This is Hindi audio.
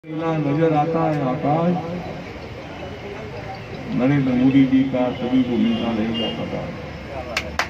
नीला नजर आता है आकाश, नरेंद्र मोदी जी का सभी को मिलता रहेगा पता।